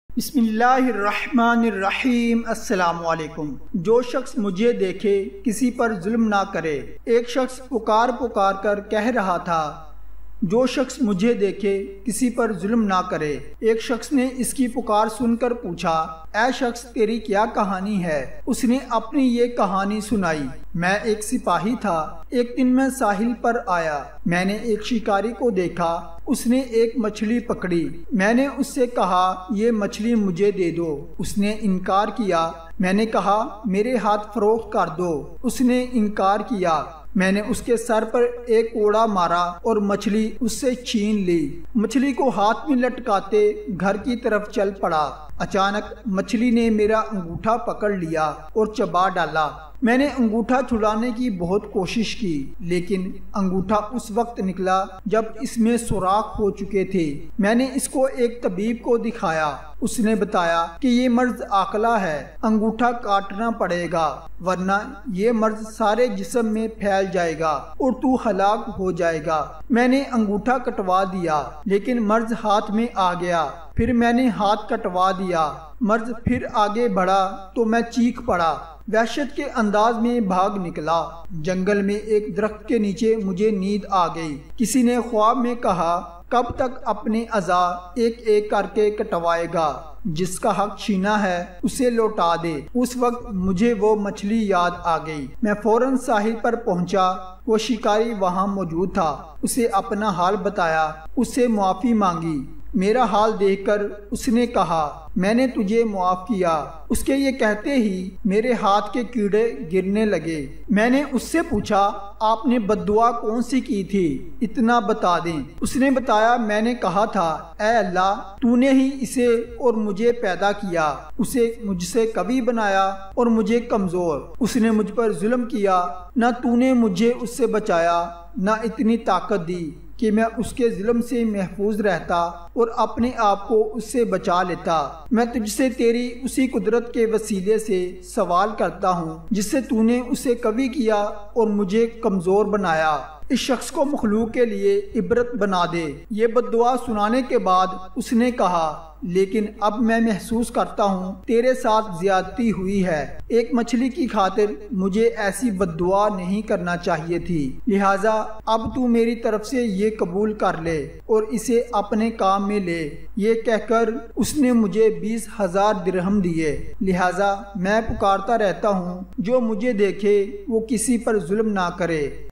بسم اللہ الرحمن الرحیم۔ السلام علیکم۔ جو شخص مجھے دیکھے کسی پر ظلم نہ کرے۔ ایک شخص پکار کر کہہ رہا تھا، جو شخص مجھے دیکھے کسی پر ظلم نہ کرے۔ ایک شخص نے اس کی پکار سن کر پوچھا، اے شخص تیری کیا کہانی ہے؟ اس نے اپنی یہ کہانی سنائی۔ میں ایک سپاہی تھا، ایک دن میں ساحل پر آیا، میں نے ایک شکاری کو دیکھا، اس نے ایک مچھلی پکڑی۔ میں نے اس سے کہا، یہ مچھلی مجھے دے دو۔ اس نے انکار کیا۔ میں نے کہا، میرے ہاتھ فروخت کر دو۔ اس نے انکار کیا۔ میں نے اس کے سر پر ایک کوڑا مارا اور مچھلی اس سے چھین لی۔ مچھلی کو ہاتھ میں لٹکاتے گھر کی طرف چل پڑا۔ اچانک مچھلی نے میرا انگوٹھا پکڑ لیا اور چبا ڈالا۔ میں نے انگوٹھا چھڑانے کی بہت کوشش کی، لیکن انگوٹھا اس وقت نکلا جب اس میں سوراخ ہو چکے تھے۔ میں نے اس کو ایک طبیب کو دکھایا۔ اس نے بتایا کہ یہ مرض عاقلہ ہے، انگوٹھا کاٹنا پڑے گا، ورنہ یہ مرض سارے جسم میں پھیل جائے گا اور تو ہلاک ہو جائے گا۔ میں نے انگوٹھا کٹوا دیا، لیکن مرض ہاتھ میں آ گیا۔ پھر میں نے ہاتھ کٹوا دیا، مرض پھر آگے بڑھا تو میں چیخ پڑا، وحشت کے انداز میں بھاگ نکلا۔ جنگل میں ایک درخت کے نیچے مجھے نیند آ گئی۔ کسی نے خواب میں کہا، کب تک اپنے اعضاء ایک ایک کر کے کٹوائے گا؟ جس کا حق چھینا ہے اسے لوٹا دے۔ اس وقت مجھے وہ مچھلی یاد آ گئی۔ میں فوراً ساحل پر پہنچا۔ وہ شکاری وہاں موجود تھا۔ اسے اپنا حال بتایا، اس سے معافی مانگی۔ میرا حال دیکھ کر اس نے کہا، میں نے تجھے معاف کیا۔ اس کے یہ کہتے ہی میرے ہاتھ کے کیڑے گرنے لگے۔ میں نے اس سے پوچھا، آپ نے بد دعا کون سی کی تھی؟ اتنا بتا دیں۔ اس نے بتایا، میں نے کہا تھا، اے اللہ، تو نے ہی اسے اور مجھے پیدا کیا، اسے مجھ سے قوی بنایا اور مجھے کمزور۔ اس نے مجھ پر ظلم کیا، نہ تو نے مجھے اس سے بچایا، نہ اتنی طاقت دی کہ میں اس کے ظلم سے محفوظ رہتا اور اپنے آپ کو اس سے بچا لیتا۔ میں تجھ سے تیری اسی قدرت کے وسیلے سے سوال کرتا ہوں جس سے تو نے اسے قوی کیا اور مجھے کمزور بنایا۔ اس شخص کو مخلوق کے لیے عبرت بنا دے۔ یہ بد دعا سنانے کے بعد اس نے کہا، لیکن اب میں محسوس کرتا ہوں تیرے ساتھ زیادتی ہوئی ہے۔ ایک مچھلی کی خاطر مجھے ایسی بد دعا نہیں کرنا چاہیے تھی، لہٰذا اب تو میری طرف سے یہ قبول کر لے اور اسے اپنے کام میں لے۔ یہ کہہ کر اس نے مجھے 20,000 درہم دیے۔ لہٰذا میں پکارتا رہتا ہوں، جو مجھے دیکھے وہ کسی پر ظلم نہ کرے۔